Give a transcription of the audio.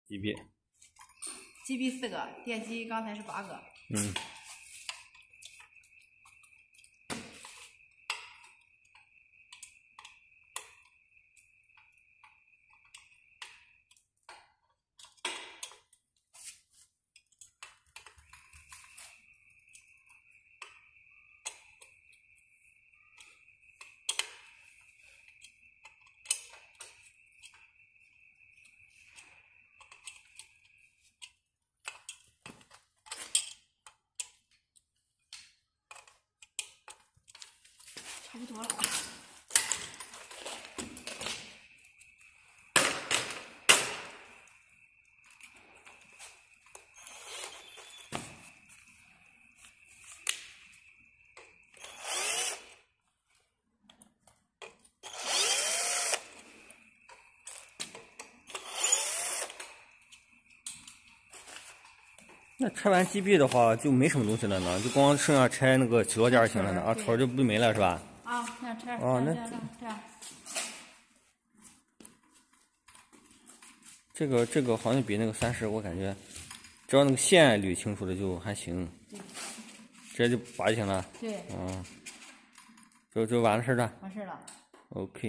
机臂。 机臂4个，电机刚才是8个。 嗯。 差不多了。 那拆完机臂的话，就没什么东西了呢，就光剩下拆那个起落件就行了呢。啊，腿就不没了是吧？ 啊，这样拆。 哦，那这个好像比那个30，我感觉只要那个线捋清楚了就还行。直接就拔就行了。 对。 就完了事了。 完事了。 OK。